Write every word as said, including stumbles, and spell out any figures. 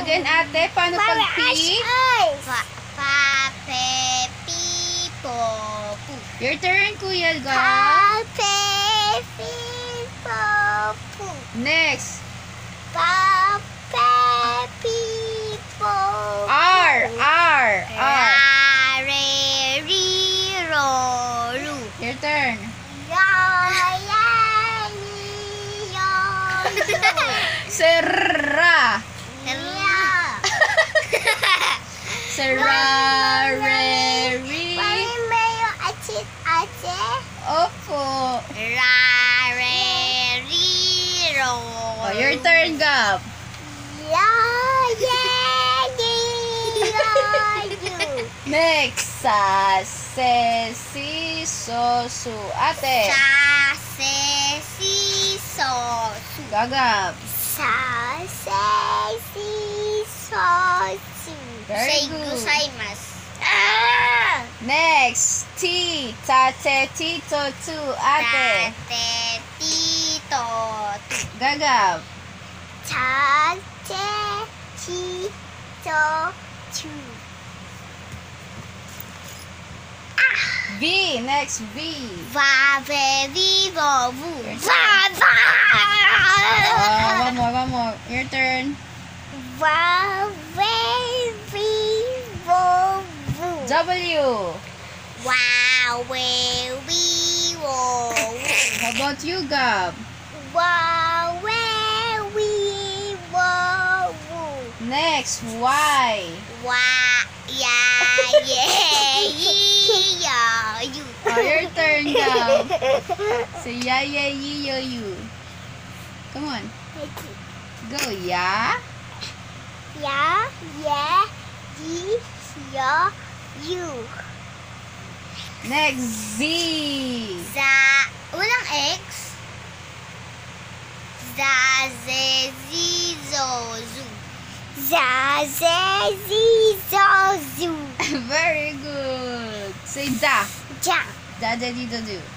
again, ate. Paano pag P? Pa, pa, pe, pi, po, pu. Your turn, Kuya Gab. Pa, pe, pi, po, pu. Next. Pa, pe, pi, po, pu. R. R. R. Ra, re, ri, ro, ru. Your turn. Ya, ya, li, yo, yo. Serra. Ya. Serra. Re. Ri. Mayo, acit, ace. Opo. Ra, re, ri, ro. Oh, your turn, Gab. Ya, ye, di, yo, yu. Next. Sa. Se. Si. So. Su. Ate. Sa, se, si, so, su. Gagab. Sa, se, si, so, su. Very Say good. gozaimasu. Ah! Next. T. Tate. Tito. Tu. Ate. Tate, tito, tu. Gagab. Tate, tito, tu. V. Next. V. Va, ve, vi, vo, vu. Your Va, va. Oh, one more, one more. Your turn. Va, ve, vi, vo, vu. W. Wow, we, we, wo, wo. How about you, Gab? Wow, we, we, wo, wo. Next. Y. Wa, ya, ye, yi, ya, yu. Oh, your turn, Gab. Say ya, ya, yi, yo, you. Come on. Go, ya. Ya, ye, yi, yo, yu. Next. Z. Za, walang X. Za, ze, zi, zo, zu. Za, ze, zi, zo, zu. Very good. Say da. Ja. Da, da, di, do, do.